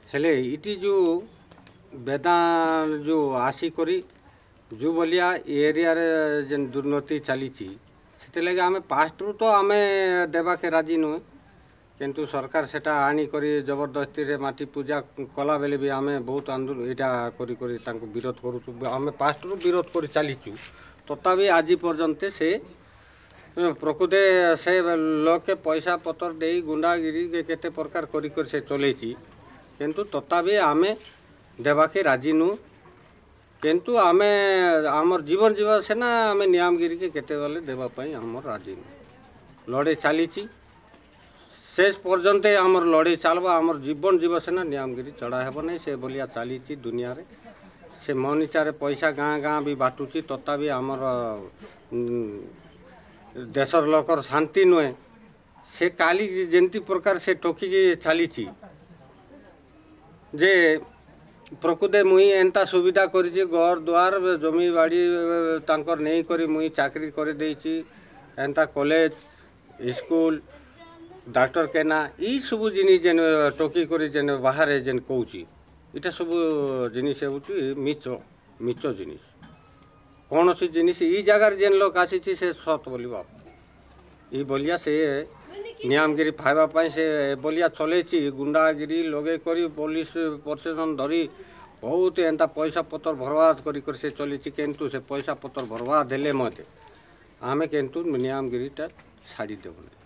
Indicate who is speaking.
Speaker 1: हेले इटी जो बेदा जो आसी करी जो बलिया एरिया रे जेन दुर्नति चली से लगे आम पास्ट रू तो आम देवा के राजी नुहे किंतु सरकार सेटा आनी करी जबरदस्ती रे माटी पूजा कला बेले भी आम बहुत आंदोलन यहाँ करी विरोध करूँ आम पास्ट रू विरोध कर चलीचु तथापि आज पर्यंत से प्रकृति से लोक के पैसा पतर दे गुंडागिरी के केते प्रकार कर से चले किंतु तथापि आम देवा के राजी नु किंतु आम आमर जीवन जीवन से ना आम नियमगिरी के केते बेले देवाई आमर राजी नु लड़े चली शेष पर्यंत आमर लड़े चलवा आमर जीवन जीव से ना नियमगिरी चढ़ा हेब नहीं से भलिया चली दुनिया रे से मनीचारे पैसा गाँ गाँ भी बाटुची तथापि आमर देशर लोकर शांति नुहे से काली जेंती प्रकार से टोकी चली जे प्रकृति मुई एंता सुविधा करी घर द्वार जमी बाड़ी तांकर नहीं करी मुई चाकरी कर देची एंता कॉलेज स्कूल डॉक्टर केना ई सब जिनिस जेन टोकी करी जेन बाहर जेन कहूँ इटा सब जिनिस मिच मिच जिनिस कौन सी जिनिस ई जगार जेन लोक आसी से सत बोलिबा ई बोलिया से नियमगिरी फाइबा से बोलिया चले गुंडागिरी लगे करी पुलिस प्रशासन धरी बहुत एंता पैसा पतर बर्बाद कर से चली किंतु से पैसा पतर बर्बाद हेले मत आमे किंतु नियमगिरीटा छाड़ी देबु।